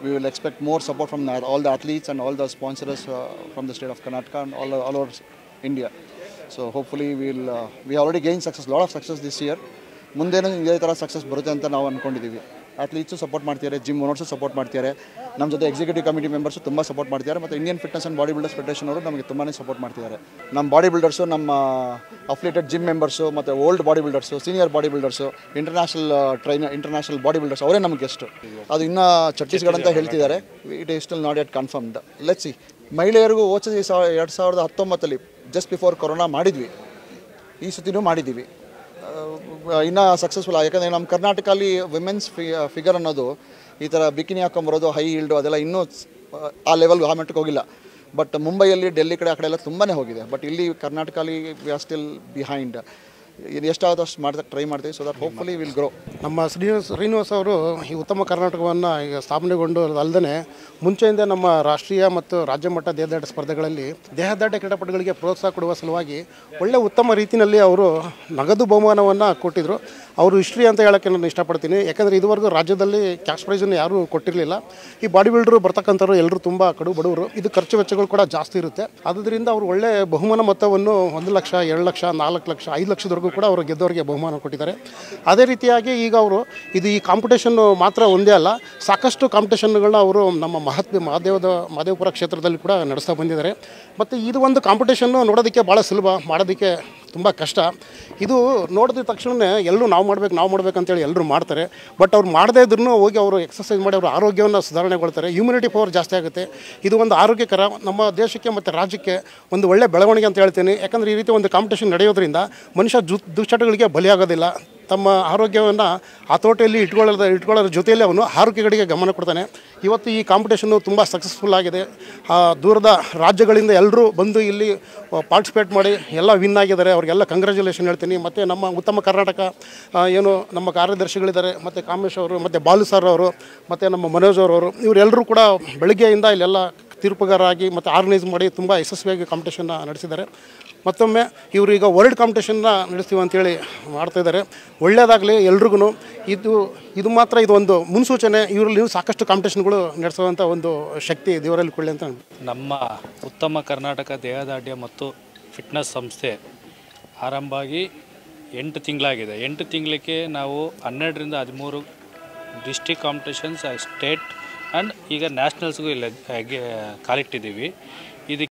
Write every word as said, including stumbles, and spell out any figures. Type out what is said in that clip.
we will expect more support from all the athletes and all the sponsors uh, from the state of Karnataka and all, all over India. So hopefully we'll uh, we already gained success, lot of success this year. ಮುಂದೇನೂ ಇದೇ ಥರ success ಬರುತ್ತೆ ಅಂತ ನಾವು ಅಂದ್ಕೊಂಡಿದ್ದೀವಿ. Athletes support ಮಾಡ್ತಿದ್ದಾರೆ, gym owners support ಮಾಡ್ತಿದ್ದಾರೆ, ನಮ್ಮ ಜೊತೆ ಎಕ್ಸಿಕ್ಯೂಟಿವ್ ಕಮಿಟಿ ಮೆಂಬರ್ಸು ತುಂಬ ಸಪೋರ್ಟ್ ಮಾಡ್ತಿದ್ದಾರೆ, ಮತ್ತು Indian fitness and body builders federation ಅವರು ನಮಗೆ ತುಂಬಾ ಸಪೋರ್ಟ್ ಮಾಡ್ತಿದ್ದಾರೆ. ನಮ್ಮ ಬಾಡಿ ಬಿಲ್ಡರ್ಸು, ನಮ್ಮ ಅಫಿಲಿಯೇಟೆಡ್ ಜಿಮ್ ಮೆಂಬರ್ಸು, ಮತ್ತು old body builders, senior body builders, international trainer, international body builders ಅವರೇ ನಮಗೆ ಗೆಸ್ಟು. ಅದು ಇನ್ನೂ ಛತ್ತೀಸ್ಗಢ ಅಂತ ಹೇಳ್ತಿದ್ದಾರೆ. It is still not yet confirmed. Let's see. ಮಹಿಳೆಯರಿಗೂ ಹೋದ ಸಾವಿರ ಎರಡು ಸಾವಿರದ ಹತ್ತೊಂಬತ್ತಲ್ಲಿ ಜಸ್ಟ್ ಬಿಫೋರ್ ಕೊರೋನಾ ಮಾಡಿದ್ವಿ, ಈ ಸತಿನೂ ಮಾಡಿದ್ದೀವಿ. ಇನ್ನೂ ಸಕ್ಸಸ್ಫುಲ್. ಯಾಕಂದರೆ ನಮ್ಮ ಕರ್ನಾಟಕಲ್ಲಿ ವಿಮೆನ್ಸ್ ಫಿ ಫಿಗರ್ ಅನ್ನೋದು ಈ ಥರ ಬಿಕಿನಿ ಹಾಕೊಂಬರೋದು, ಹೈ ಈಲ್ಡು ಅದೆಲ್ಲ ಇನ್ನೂ ಆ ಲೆವೆಲ್ಗೆ ಆ ಮಟ್ಟಕ್ಕೆ ಹೋಗಿಲ್ಲ. ಬಟ್ ಮುಂಬೈಯಲ್ಲಿ, ಡೆಲ್ಲಿ ಕಡೆ ಆ ಕಡೆ ಎಲ್ಲ ತುಂಬಾ ಹೋಗಿದೆ. ಬಟ್ ಇಲ್ಲಿ ಕರ್ನಾಟಕಲ್ಲಿ ವಿ ಆರ್ ಸ್ಟಿಲ್ ಬಿಹೈಂಡ್. ಇದು ಎಷ್ಟಾದಷ್ಟು ಮಾಡ್ತಾ ಟ್ರೈ ಮಾಡ್ತೀವಿ. So that hopefully will grow. ನಮ್ಮ ಶ್ರೀನಿವಾಸ್ ಶ್ರೀನಿವಾಸ್ ಅವರು ಈ ಉತ್ತಮ ಕರ್ನಾಟಕವನ್ನು ಈಗ ಸ್ಥಾಪನೆಗೊಂಡು ಅಲ್ಲದೆ ಮುಂಚೆಯಿಂದ ನಮ್ಮ ರಾಷ್ಟ್ರೀಯ ಮತ್ತು ರಾಜ್ಯ ಮಟ್ಟ ದೇಹದಾಟ ಸ್ಪರ್ಧೆಗಳಲ್ಲಿ ದೇಹದಾಟ ಕ್ರೀಡಾಪಟುಗಳಿಗೆ ಪ್ರೋತ್ಸಾಹ ಕೊಡುವ ಸಲುವಾಗಿ ಒಳ್ಳೆ ಉತ್ತಮ ರೀತಿಯಲ್ಲಿ ಅವರು ನಗದು ಬಹುಮಾನವನ್ನು ಕೊಟ್ಟಿದ್ದರು. ಅವರು ಹಿಸ್ಟ್ರಿ ಅಂತ ಹೇಳೋಕ್ಕೆ ನಾನು ಇಷ್ಟಪಡ್ತೀನಿ. ಯಾಕಂದರೆ ಇದುವರೆಗೂ ರಾಜ್ಯದಲ್ಲಿ ಕ್ಯಾಶ್ ಪ್ರೈಸನ್ನು ಯಾರೂ ಕೊಟ್ಟಿರಲಿಲ್ಲ. ಈ ಬಾಡಿ ಬಿಲ್ಡರು ಬರ್ತಕ್ಕಂಥವ್ರು ಎಲ್ಲರೂ ತುಂಬ ಕಡು ಬಡವರು, ಇದು ಖರ್ಚು ವೆಚ್ಚಗಳು ಕೂಡ ಜಾಸ್ತಿ ಇರುತ್ತೆ. ಆದ್ದರಿಂದ ಅವರು ಒಳ್ಳೆ ಬಹುಮಾನ ಮೊತ್ತವನ್ನು ಒಂದು ಲಕ್ಷ, ಎರಡು ಲಕ್ಷ, ನಾಲ್ಕು ಲಕ್ಷ, ಐದು ಲಕ್ಷದವರೆಗೂ ಕೂಡ ಅವರು ಗೆದ್ದವರಿಗೆ ಬಹುಮಾನ ಕೊಟ್ಟಿದ್ದಾರೆ. ಅದೇ ರೀತಿಯಾಗಿ ಈಗ ಅವರು ಇದು ಈ ಕಾಂಪಿಟೇಷನ್ನು ಮಾತ್ರ ಒಂದೇ ಅಲ್ಲ, ಸಾಕಷ್ಟು ಕಾಂಪಿಟೇಷನ್ಗಳನ್ನ ಅವರು ನಮ್ಮ ಮಹತ್ವ ಮಹಾದೇವದ ಮಹದೇವಪುರ ಕ್ಷೇತ್ರದಲ್ಲಿ ಕೂಡ ನಡೆಸ್ತಾ ಬಂದಿದ್ದಾರೆ. ಮತ್ತು ಇದು ಒಂದು ಕಾಂಪಿಟೇಷನ್ನು ನೋಡೋದಕ್ಕೆ ಭಾಳ ಸುಲಭ, ಮಾಡೋದಕ್ಕೆ ತುಂಬ ಕಷ್ಟ. ಇದು ನೋಡಿದ ತಕ್ಷಣ ಎಲ್ಲರೂ ನಾವು ಮಾಡಬೇಕು ನಾವು ಮಾಡಬೇಕಂತೇಳಿ ಎಲ್ಲರೂ ಮಾಡ್ತಾರೆ. ಬಟ್ ಅವ್ರು ಮಾಡದೇ ಇದ್ರೂ ಹೋಗಿ ಅವರು ಎಕ್ಸಸೈಸ್ ಮಾಡಿ ಅವರ ಆರೋಗ್ಯವನ್ನು ಸುಧಾರಣೆಗೊಳ್ತಾರೆ. ಇಮ್ಯುನಿಟಿ ಪವರ್ ಜಾಸ್ತಿ ಆಗುತ್ತೆ. ಇದು ಒಂದು ಆರೋಗ್ಯಕರ, ನಮ್ಮ ದೇಶಕ್ಕೆ ಮತ್ತು ರಾಜ್ಯಕ್ಕೆ ಒಂದು ಒಳ್ಳೆಯ ಬೆಳವಣಿಗೆ ಅಂತ ಹೇಳ್ತೀನಿ. ಯಾಕಂದರೆ ಈ ರೀತಿ ಒಂದು ಕಾಂಪಿಟೇಷನ್ ನಡೆಯೋದ್ರಿಂದ ಮನುಷ್ಯ ಜು ದುಶ್ಚಟಗಳಿಗೆ ಬಲಿಯಾಗೋದಿಲ್ಲ. ತಮ್ಮ ಆರೋಗ್ಯವನ್ನು ಹತೋಟಿಯಲ್ಲಿ ಇಟ್ಕೊಳ್ಳೋದ ಇಟ್ಕೊಳ್ಳೋದ್ರ ಜೊತೆಯಲ್ಲಿ ಅವನು ಆರೋಗ್ಯಗಳಿಗೆ ಗಮನ ಕೊಡ್ತಾನೆ. ಇವತ್ತು ಈ ಕಾಂಪಿಟೇಷನ್ನು ತುಂಬ ಸಕ್ಸಸ್ಫುಲ್ ಆಗಿದೆ. ದೂರದ ರಾಜ್ಯಗಳಿಂದ ಎಲ್ಲರೂ ಬಂದು ಇಲ್ಲಿ ಪಾರ್ಟಿಸಿಪೇಟ್ ಮಾಡಿ ಎಲ್ಲ ವಿನ್ ಆಗಿದ್ದಾರೆ. ಅವರಿಗೆಲ್ಲ ಕಂಗ್ರ್ಯಾಚುಲೇಷನ್ ಹೇಳ್ತೀನಿ. ಮತ್ತು ನಮ್ಮ ಉತ್ತಮ ಕರ್ನಾಟಕ ಏನು ನಮ್ಮ ಕಾರ್ಯದರ್ಶಿಗಳಿದ್ದಾರೆ, ಮತ್ತು ಕಾಮೇಶ್ ಅವರು, ಮತ್ತು ಬಾಲು ಸರ್ ಅವರು, ಮತ್ತು ನಮ್ಮ ಮನೋಜ್ ಅವರವರು, ಇವರೆಲ್ಲರೂ ಕೂಡ ಬೆಳಗ್ಗೆಯಿಂದ ಇಲ್ಲೆಲ್ಲ ತೀರ್ಪುಗಾರರಾಗಿ ಮತ್ತು ಆರ್ಗನೈಸ್ ಮಾಡಿ ತುಂಬ ಯಶಸ್ವಿಯಾಗಿ ಕಾಂಪಿಟೇಷನ್ನ ನಡೆಸಿದ್ದಾರೆ. ಮತ್ತೊಮ್ಮೆ ಇವರು ಈಗ ವರ್ಲ್ಡ್ ಕಾಂಪಿಟೇಷನ್ನ ನಡೆಸ್ತೀವಿ ಅಂಥೇಳಿ ಮಾಡ್ತಾಯಿದ್ದಾರೆ. ಒಳ್ಳೆಯದಾಗಲಿ ಎಲ್ರಿಗೂ. ಇದು ಇದು ಮಾತ್ರ ಇದು ಒಂದು ಮುನ್ಸೂಚನೆ. ಇವರಲ್ಲಿ ಸಾಕಷ್ಟು ಕಾಂಪಿಟೇಷನ್ಗಳು ನಡೆಸುವಂಥ ಒಂದು ಶಕ್ತಿ ದೇವರಲ್ಲಿ ಕೊಡಲಿ ಅಂತ. ನಮ್ಮ ಉತ್ತಮ ಕರ್ನಾಟಕ ದೇಹದಾಢ್ಯ ಮತ್ತು ಫಿಟ್ನೆಸ್ ಸಂಸ್ಥೆ ಆರಂಭ ಆಗಿ ಎಂಟು ತಿಂಗಳಾಗಿದೆ. ಎಂಟು ತಿಂಗಳಿಗೆ ನಾವು ಹನ್ನೆರಡರಿಂದ ಹದಿಮೂರು ಡಿಸ್ಟಿಕ್ ಕಾಂಪಿಟೇಷನ್ಸ್, ಸ್ಟೇಟ್ ಆ್ಯಂಡ್ ಈಗ ನ್ಯಾಷನಲ್ಸ್ಗೂ ಇಲ್ಲ ಕಾಲಿಟ್ಟಿದ್ದೀವಿ.